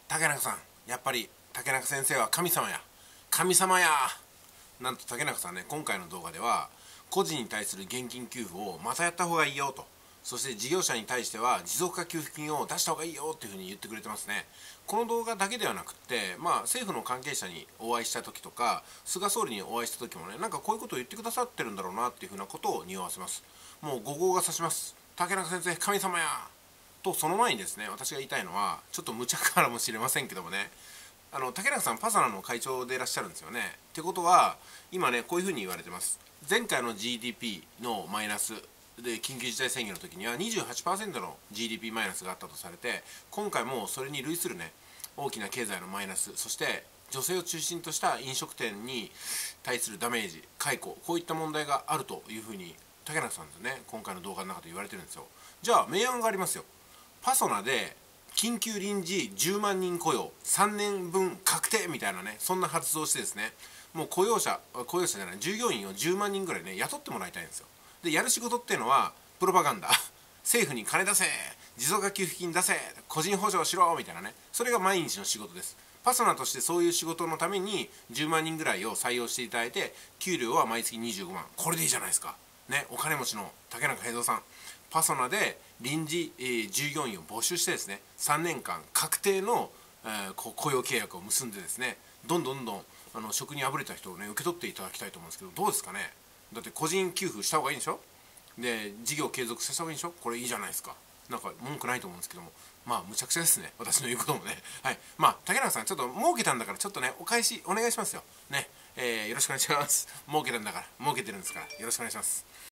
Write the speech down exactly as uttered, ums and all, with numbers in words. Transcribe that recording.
竹中さん、やっぱり竹中先生は神様や神様や。なんと竹中さんね、今回の動画では個人に対する現金給付をまたやった方がいいよと、そして事業者に対しては持続化給付金を出した方がいいよっていうふうに言ってくれてますね。この動画だけではなくって、まあ、政府の関係者にお会いした時とか菅総理にお会いした時もね、なんかこういうことを言ってくださってるんだろうなっていうふうなことを匂わせます。もう語号が指します。竹中先生神様やと。その前にですね、私が言いたいのはちょっと無茶かもしれませんけどもね、あの竹中さんパサナの会長でいらっしゃるんですよね。ってことは今ね、こういうふうに言われてます。前回の ジーディーピー のマイナスで緊急事態宣言の時には にじゅうはちパーセント の ジーディーピー マイナスがあったとされて、今回もそれに類するね大きな経済のマイナス、そして女性を中心とした飲食店に対するダメージ、解雇、こういった問題があるというふうに竹中さんですね、今回の動画の中で言われてるんですよ。じゃあ明暗がありますよ。パソナで緊急臨時じゅうまんにん雇用さんねんぶん確定みたいなね、そんな発動をしてですね、もう雇用者雇用者じゃない従業員をじゅうまんにんぐらいね雇ってもらいたいんですよ。でやる仕事っていうのはプロパガンダ政府に金出せ、持続化給付金出せ、個人補助しろみたいなね、それが毎日の仕事です。パソナとしてそういう仕事のためにじゅうまんにんぐらいを採用していただいて、給料は毎月にじゅうごまん、これでいいじゃないですかね。お金持ちの竹中平蔵さん、パソナで臨時、えー、従業員を募集してですね、さんねんかん確定の、えー、雇用契約を結んでですね、どんどんどんどんあの職にあぶれた人をね受け取っていただきたいと思うんですけど、どうですかね。だって個人給付した方がいいんでしょ。で事業継続させた方がいいんでしょ。これいいじゃないですか。なんか文句ないと思うんですけども、まあむちゃくちゃですね、私の言うこともね。はい、まあ竹中さん、ちょっと儲けたんだからちょっとねお返しお願いしますよね。えー、よろしくお願いします。儲けたんだから、儲けてるんですからよろしくお願いします。